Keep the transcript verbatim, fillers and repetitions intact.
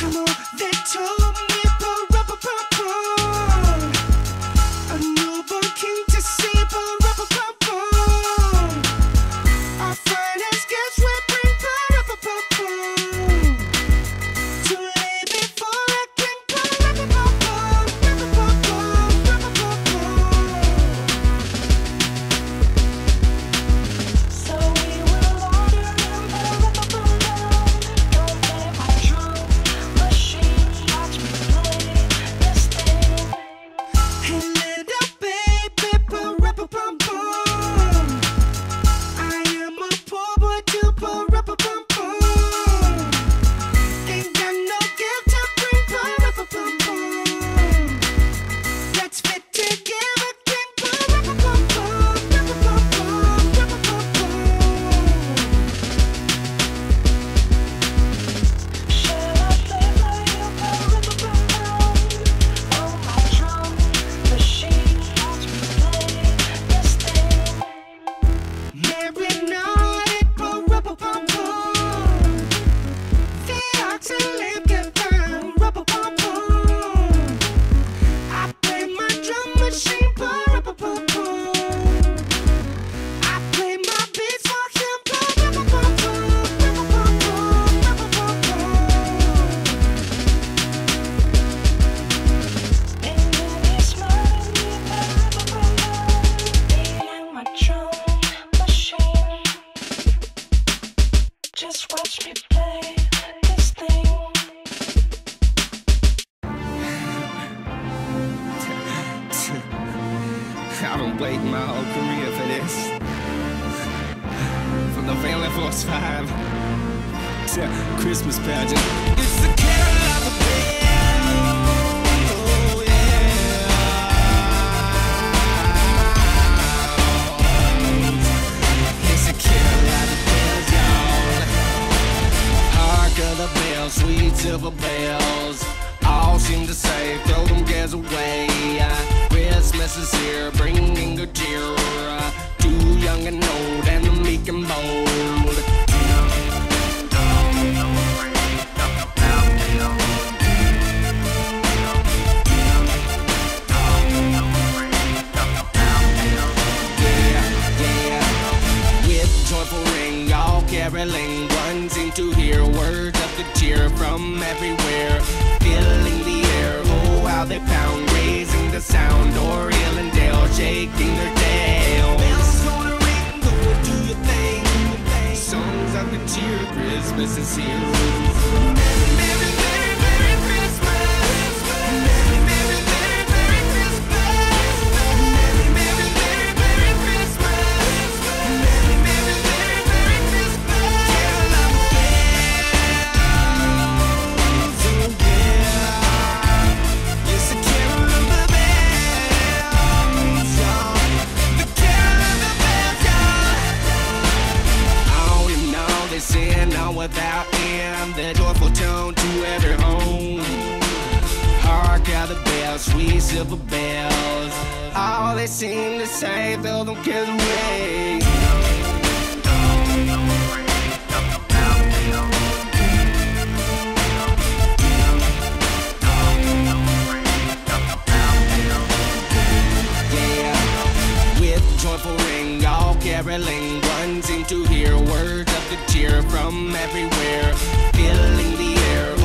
Come on, they told me pa-ra-pa-pa-pum. A newborn king to see pa-ra-pa-pa-pum. Our finest guests will bring pa-ra-pa-pa-pum. Too late before I can pa-ra-pa-pa-pum. Pa-ra-pa-pum, pa-ra-pa-pum. So we will order them pa-ra-pa-pa-pum. Don't let my drum machine watch me play this thing. Hey little baby, pa-ra-pa-pum-pum. I am a poor boy too, pa-ra-pa-pum-pum. Ain't got no gift to bring, pa-ra-pa-pum-pum. Let's fit together again, pa-ra-pa-pum-pum. Pa-ra-pa-pum-pum, pa-ra-pa-pum-pum. Shall I play for you pa-ra-pa-pa-pum? Oh, my drum machine watch me play this thing. Merry night, pa-ra-pa-pum-pum. The ox and lamb can burn, pa-ra-pa-pum-pum. I play my drum machine, pa-ra-pa-pum-pum. I play my beats for him, pa-ra-pa-pum-pum. Pa-ra-pa-pum-pum, pa-ra-pa-pum-pum. And when you smile at me pa-ra-pa-pa-pum, me and my drum machine. Just watch me play this thing. I've been waiting my whole career for this. From the Family Force Five to Christmas pageant. It's the carol of the bell. Oh yeah. It's the carol of the bells, y'all. Hark of the bells, sweet silver bells. All seem to say, throw them cares away. Christmas is here, bringing good cheer. Too young and old, and the meek and bold. Yeah, yeah. With joyful ring, all caroling, one seem to hear words of good cheer from everywhere, filling the air. Oh, how they pound, raising the sound. Oriel and Dale shaking their tails. Bells gonna ring, go do your thing. Songs of good cheer, Christmas is here. Merry, merry, merry, merry Christmas. Merry, merry, merry, merry Christmas. Merry, merry, merry, merry Christmas. Merry, merry, merry, merry Christmas. Carol of the bells, oh yeah. It's the carol of the bells, y'all. The carol of the bells, y'all. All in all, they sing on without end, their joyful tone to every home. Hark out the bells, sweet silver bells. All they seem to say, throw them cares away. Yeah, with joyful ring, all caroling, one seem to hear words of good cheer from everywhere, filling the air.